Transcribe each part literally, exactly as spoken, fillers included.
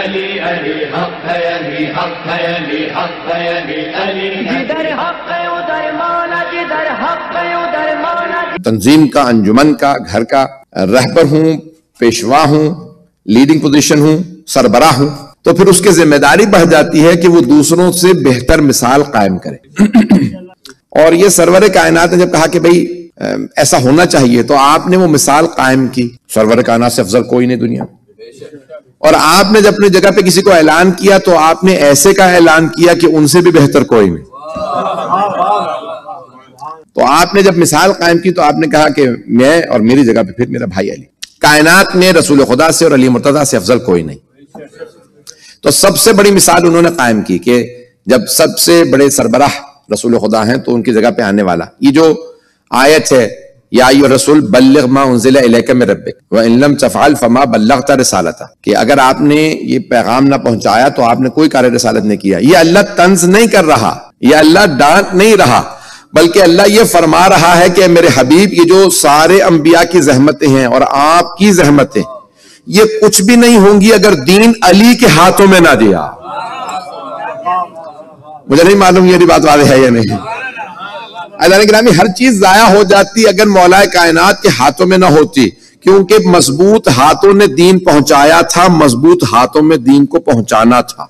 علی علی حق ہے علی حق ہے علی حق ہے علی علی جدھر حق ہے ادھر مولا جدھر حق ہے ادھر مولا. تنظیم کا، انجمن کا، گھر کا رہبر ہوں، پیشوا ہوں، لیڈنگ پوزیشن ہوں، سربراہ ہوں، تو پھر اس کی ذمہ داری بڑھ جاتی ہے کہ وہ دوسروں سے بہتر مثال قائم کرے. اور یہ سرور کائنات نے جب کہا کہ بھئی ایسا ہونا چاہیے تو آپ نے وہ مثال قائم کی. سرور کائنات سے افضل کوئی نہیں دنیا. اور آپ نے جب اپنی جگہ پہ کسی کو اعلان کیا تو آپ نے ایسے کا اعلان کیا کہ ان سے بھی بہتر کوئی نہیں. تو آپ نے جب مثال قائم کی تو آپ نے کہا کہ میں اور میری جگہ پہ پھر میرا بھائی علی. کائنات میں رسول خدا سے اور علی مرتضیٰ سے افضل کوئی نہیں. تو سب سے بڑی مثال انہوں نے قائم کی کہ جب سب سے بڑے سربراہ رسول خدا ہیں تو ان کی جگہ پہ آنے والا یہ جو آیت ہے یا ایھا الرسول بلغ ما انزل الیک من ربک وان لم تفعل فما بلغت رسالتہ، کہ اگر آپ نے یہ پیغام نہ پہنچایا تو آپ نے کوئی کار رسالت نہیں کیا. یہ اللہ طنز نہیں کر رہا، یہ اللہ ڈانٹ نہیں رہا، بلکہ اللہ یہ فرما رہا ہے کہ میرے حبیب یہ جو سارے انبیاء کی زحمتیں ہیں اور آپ کی زحمتیں یہ کچھ بھی نہیں ہوں گی اگر دین علی کے ہاتھوں میں نہ دیا. مجھے نہیں معلوم یہ بات واضح ہے یا نہیں. عزیزان گرامی، ہر چیز ضائع ہو جاتی اگر مولا کائنات کے ہاتھوں میں نہ ہوتی، کیونکہ مضبوط ہاتھوں نے دین پہنچایا تھا، مضبوط ہاتھوں میں دین کو پہنچانا تھا.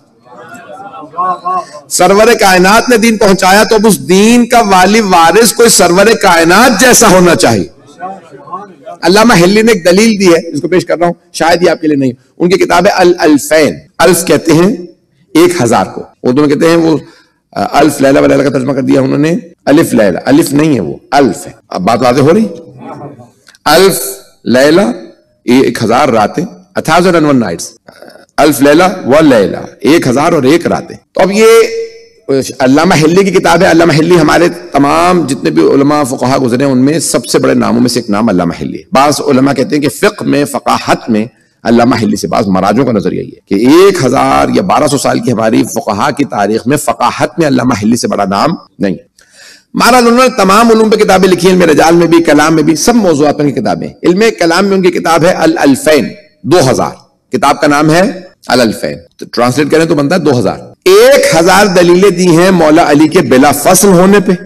سرور کائنات نے دین پہنچایا تو اب اس دین کا والی وارث کوئی سرور کائنات جیسا ہونا چاہیے. علامہ ہلی نے ایک دلیل دی ہے جس کو پیش کر رہا ہوں، شاید یہ آپ کے لیے نہیں. ان کی کتاب ہے الالفین. الف کہتے ہیں ایک ہزار کو، اردو میں کہتے ہیں وہ الف لیلہ و لیلہ کا ترجمہ کر دیا انہوں نے الف لیلہ. الف نہیں ہے وہ الف ہے. اب بات واضح ہو رہی. الف لیلہ ایک ہزار راتیں، a thousand and one nights. الف لیلہ و لیلہ ایک ہزار اور ایک راتیں. تو اب یہ علامہ ہلی کی کتاب ہے. علامہ ہلی ہمارے تمام جتنے بھی علماء فقہا گزرے ہیں ان میں سب سے بڑے ناموں میں سے ایک نام علامہ ہلی ہے. بعض علماء کہتے ہیں کہ فقہ میں، فقاہت میں علامہ ہلی سے، بعض مراجعوں کا نظریہ یہ ہے کہ ایک ہزار یا بارہ سو سال کی ہماری فقہا کی تاریخ میں فقاہت میں علامہ ہلی سے بڑا نام نہیں. مہاراج انہوں نے تمام علوم پہ کتابیں لکھی ہیں، علم رجال میں بھی، کلام میں بھی، سب موضوعات پر کی کتابیں. علم کلام میں ان کی کتاب ہے الالفین، دو ہزار. کتاب کا نام ہے الالفین. تو ٹرانسلیٹ کریں تو بنتا ہے دو ہزار. ایک ہزار دلیلیں دی ہیں مولا علی کے بلا فصل ہونے پہ،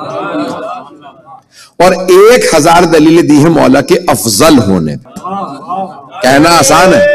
اور ایک ہزار دلیلیں دی ہیں مولا کے افضل ہونے پہ. کہنا آسان ہے.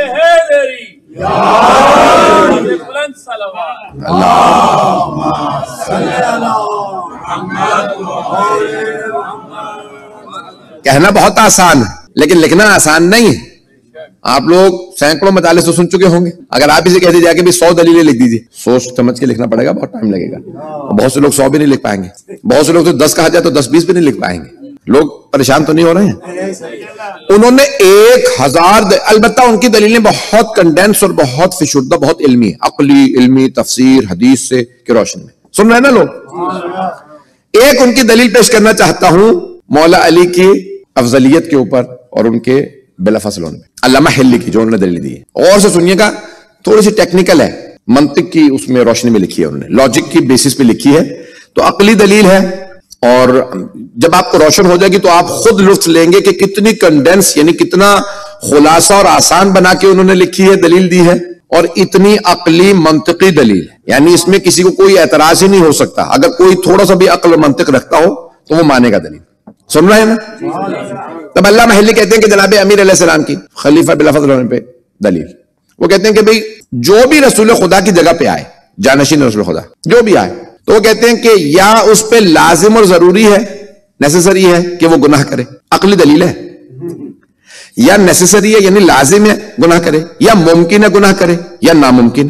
کہنا بہت آسان ہے لیکن لکھنا آسان نہیں ہے. آپ لوگ سینکڑوں مجالس تو سن چکے ہوں گے. اگر آپ اسے کہہ دیجیے کہ بھی سو دلیلیں لکھ دیجیے، سوچ سمجھ کے لکھنا پڑے گا، بہت ٹائم لگے گا. بہت سے لوگ سو بھی نہیں لکھ پائیں گے. بہت سے لوگ تو دس کہا جائے تو دس بیس بھی نہیں لکھ پائیں گے. لوگ پریشان تو نہیں ہو رہے ہیں؟ انہوں نے ایک ہزار دل... البتہ ان کی دلیلیں بہت کنڈینس اور بہت فشردہ، بہت علمی ہے، عقلی، علمی، تفسیر، حدیث سے کی روشنی میں. سن رہے ہیں نا لوگ؟ ایک ان کی دلیل پیش کرنا چاہتا ہوں مولا علی کی افضلیت کے اوپر اور ان کے بلا فصل ہونے میں. علامہ ہلی کی جو انہوں نے دلیل دی ہے، اور سے سنیے گا، تھوڑی سی ٹیکنیکل ہے، منطق کی اس میں روشنی میں لکھی ہے انہوں نے، لاجک کی بیسس پہ لکھی ہے. تو عقلی دلیل ہے، اور جب آپ کو روشن ہو جائے گی تو آپ خود لطف لیں گے کہ کتنی کنڈینس، یعنی کتنا خلاصہ اور آسان بنا کے انہوں نے لکھی ہے، دلیل دی ہے، اور اتنی عقلی منطقی دلیل ہے. یعنی اس میں کسی کو کوئی اعتراض ہی نہیں ہو سکتا. اگر کوئی تھوڑا سا بھی عقل و منطق رکھتا ہو تو وہ مانے گا دلیل. سن رہے ہیں نا؟ تب علامہ ہلی کہتے ہیں کہ جناب امیر علیہ السلام کی خلیفہ بلا فضل ہونے پہ دلیل، وہ کہتے ہیں کہ بھئی جو بھی رسول خدا کی جگہ پہ آئے، جانشین رسول خدا جو بھی آئے، تو وہ کہتے ہیں کہ یا اس پہ لازم اور ضروری ہے، نیسیسری ہے کہ وہ گناہ کرے، عقلی دلیل ہے، یا نیسیسری ہے یعنی لازم ہے گناہ کرے، یا ممکن ہے گناہ کرے، یا ناممکن.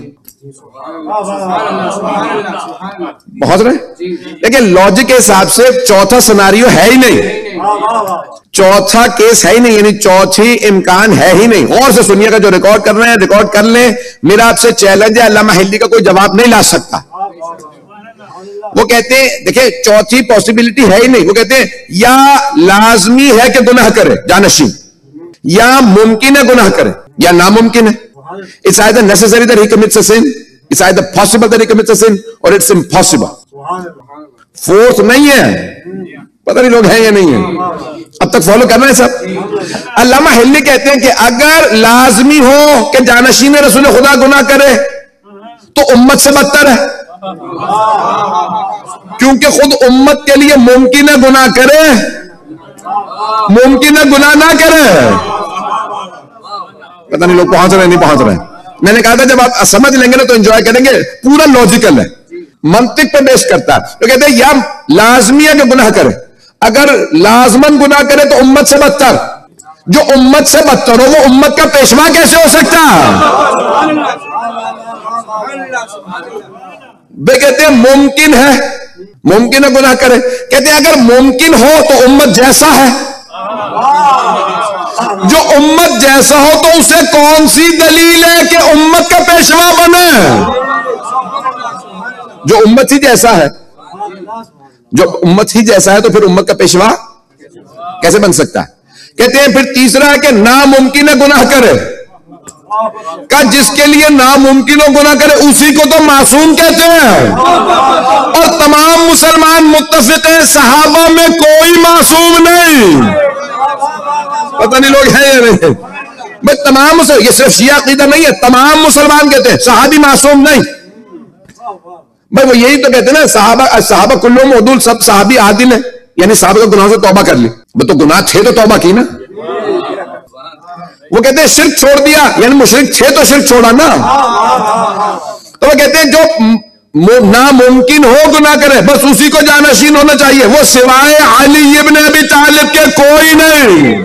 بہت رہے لیکن لاجک کے حساب سے چوتھا سناریو ہے ہی نہیں، چوتھا کیس ہے ہی نہیں، یعنی چوتھی امکان ہے ہی نہیں. غور سے سنیے گا، جو ریکارڈ کر رہے ہیں ریکارڈ کر لیں. میرا آپ سے چیلنج ہے، علامہ ہلی کا کوئی جواب نہیں لا سکتا. وہ کہتے ہیں دیکھیں چوتھی پاسبلٹی ہے ہی نہیں. وہ کہتے ہیں یا لازمی ہے کہ گناہ کرے جانشین، یا ممکن ہے گناہ کرے، یا ناممکن ہے. It's either necessary that he commits a sin, it's either possible that he commits a sin, or it's impossible. Fourth نہیں ہے. پتہ نہیں لوگ ہیں یا نہیں ہیں. اب تک فالو کرنا ہے سب؟ علامہ ہلی کہتے ہیں کہ اگر لازمی ہو کہ جانشین رسول خدا گناہ کرے تو امت سے بدتر ہے، کیونکہ خود امت کے لیے ممکن ہے گناہ کرے، ممکن ہے گناہ نہ کرے۔ پتہ نہیں لوگ پہنچ رہے نہیں پہنچ رہے۔ میں نے کہا تھا جب آپ سمجھ لیں گے نا تو انجوائے کریں گے، پورا لاجیکل ہے، منطق پہ بیس کرتا ہے۔ تو کہتے ہیں یا لازمی ہے کہ گناہ کرے، اگر لازمن گناہ کرے تو امت سے بدتر، جو امت سے بدتر ہو وہ امت کا پیشوا کیسے ہو سکتا؟ بے کہتے ہیں ممکن ہے، ممکن ہے گناہ کرے، کہتے ہیں اگر ممکن ہو تو امت جیسا ہے، جو امت جیسا ہو تو اسے کون سی دلیل ہے کہ امت کا پیشوا بنے؟ جو امت ہی جیسا ہے، جو امت ہی جیسا ہے تو پھر امت کا پیشوا کیسے بن سکتا ہے؟ کہتے ہیں پھر تیسرا ہے کہ ناممکن ہے گناہ کرے، کہ جس کے لیے ناممکن ہو گناہ کرے اسی کو تو معصوم کہتے ہیں، اور تمام مسلمان متفق ہیں صحابہ میں کوئی معصوم نہیں۔ پتہ نہیں لوگ ہیں یا نہیں بھائی، تمام مسلمان، یہ صرف شیعہ عقیدہ نہیں ہے، تمام مسلمان کہتے ہیں صحابی معصوم نہیں۔ بھائی وہ یہی تو کہتے ہیں نا صحابہ صحابہ کلہم عدول، سب صحابی عادل ہیں، یعنی صحابہ کا گناہ سے توبہ کر لی، تو گناہ تھے تو توبہ کی نا۔ وہ کہتے ہیں شرک چھوڑ دیا، یعنی مشرک تھے تو شرک چھوڑا نا۔ تو وہ کہتے ہیں جو ناممکن ہو گناہ کرے بس اسی کو جانشین ہونا چاہیے، وہ سوائے علی ابن ابی طالب کے کوئی نہیں۔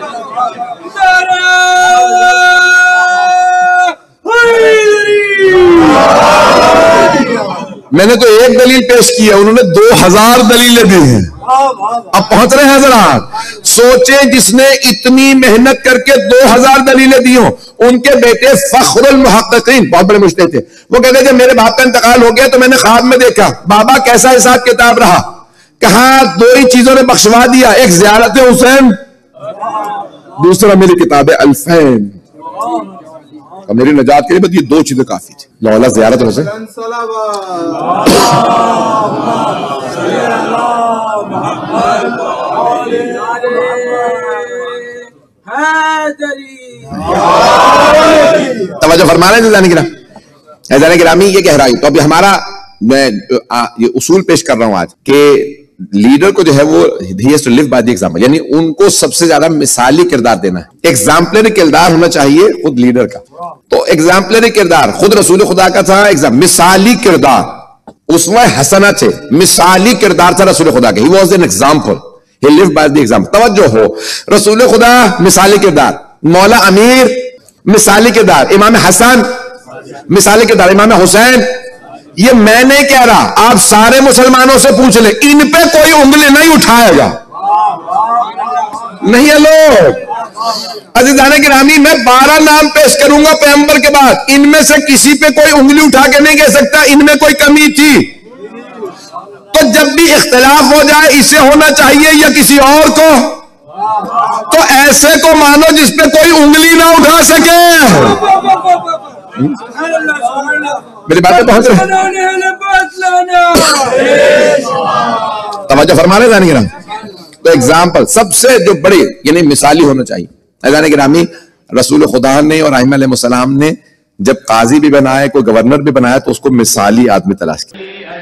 میں نے تو ایک دلیل پیش کی ہے، انہوں نے دو ہزار دلیلیں دی ہیں۔ اب پہنچ رہے ہیں حضرات، سوچیں جس نے اتنی محنت کر کے دو ہزار دلیلیں دی ہوں، ان کے بیٹے فخر المحققین بہت بڑے مجتہد تھے، وہ کہتے ہیں جب میرے باپ کا انتقال ہو گیا تو میں نے خواب میں دیکھا بابا کیسا حساب کتاب رہا، کہاں دو ہی چیزوں نے بخشوا دیا، ایک زیارت حسین، دوسرا میری کتاب الفین، اور میری نجات کے لیے بس یہ دو چیزیں کافی تھی، لولا زیارت حسین۔ توجہ فرما رہے ہیں عزیزان کرام، عزیزان گرامی یہ کہہ رہا ہوں تو ابھی ہمارا میں یہ اصول پیش کر رہا ہوں آج کہ لیڈر کو جو ہے وہ he has to live by the example، یعنی ان کو سب سے زیادہ مثالی کردار دینا ہے، ایگزامپلری کردار ہونا چاہیے خود لیڈر کا۔ تو ایگزامپلری کردار خود رسول خدا کا تھا، مثالی کردار، اسوہ حسنہ تھے، مثالی کردار تھا رسول خدا کا، he was an example، he lived by the example۔ توجہ ہو، رسول خدا مثالی کردار، مولا امیر مثالی کردار، امام حسن مثالی کردار، امام حسین، یہ میں نہیں کہہ رہا، آپ سارے مسلمانوں سے پوچھ لیں، ان پہ کوئی انگلی نہیں اٹھائے گا، نہیں ہے لوگ۔ عزیزان گرامی میں بارہ نام پیش کروں گا پیغمبر کے بعد، ان میں سے کسی پہ کوئی انگلی اٹھا کے نہیں کہہ سکتا ان میں کوئی کمی تھی۔ تو جب بھی اختلاف ہو جائے اسے ہونا چاہیے یا کسی اور کو، تو ایسے کو مانو جس پہ کوئی انگلی نہ اٹھا سکے۔ میری باتیں پہنچ رہی توجہ فرما رہے جانے گرام۔ تو ایگزامپل سب سے جو بڑی یعنی مثالی ہونا چاہیے۔ جانے گرامی رسول خدا نے اور ائمہ علیہ السلام نے جب قاضی بھی بنائے کوئی گورنر بھی بنایا تو اس کو مثالی آدمی تلاش کیا۔